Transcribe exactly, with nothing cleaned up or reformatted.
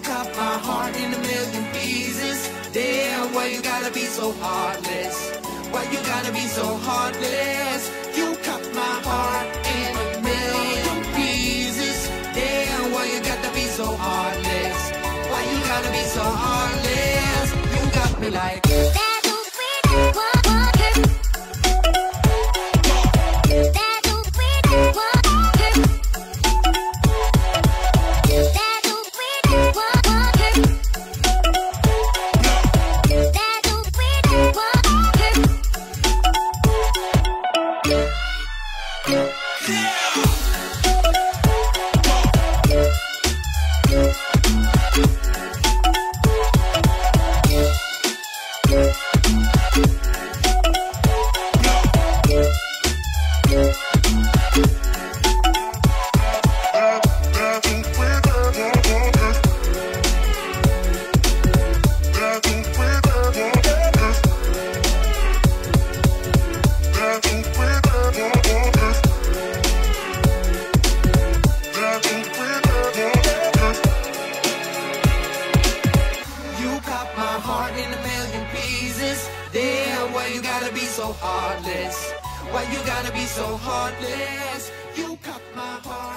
cut my heart in a million pieces. Damn, why you gotta be so heartless? Why you gotta be so heartless? You cut my heart in a million pieces. Damn, why you gotta be so heartless? Why you gotta be so heartless? You got me like that. Damn, why you gotta be so heartless? Why you gotta be so heartless? You cut my heart.